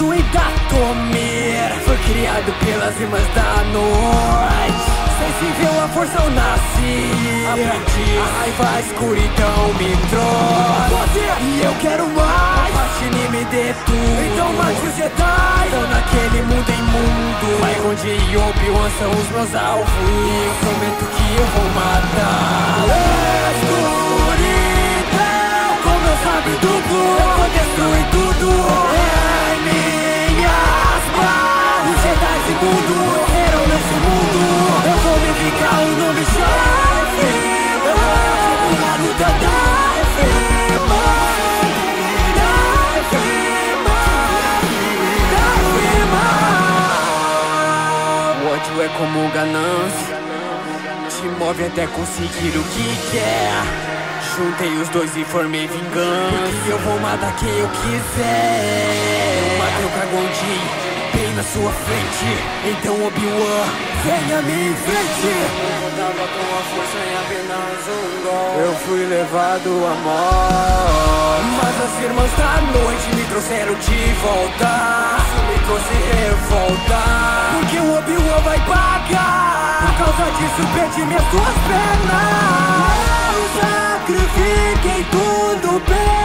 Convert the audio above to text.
inspirado em Datomir. Foi criado pelas irmãs da noite. Sensível à força eu nasci. Aprendi. A raiva, a escuridão me trouxe. E eu quero mais. Patine me detune. Então mate os Jedi. Tô naquele mundo imundo. Qui-Gon e Obi-Wan são os meus alvos. E eu prometo que eu vou matar. Escuridão, com meu sabre duplo, eu vou destruir tudo. Em minhas mãos, os Jedi imundos morreram nesse mundo. Eu vou me vingar, o nome chefe. Eu vou continuar no teu dive. O ódio é como ganância, te move até conseguir o que quer. Juntei os dois e formei vingança, porque eu vou matar quem eu quiser. Eu matei o Qui-Gon bem na sua frente. Então Obi-Wan, venha me enfrente. Eu contava com a força em apenas um gol. Eu fui levado à morte, mas as irmãs da noite me trouxeram de volta. Isso me trouxe revolta, porque o Obi-Wan vai pagar. Por causa disso perdi minhas duas pernas. Eu sacrifiquei tudo bem.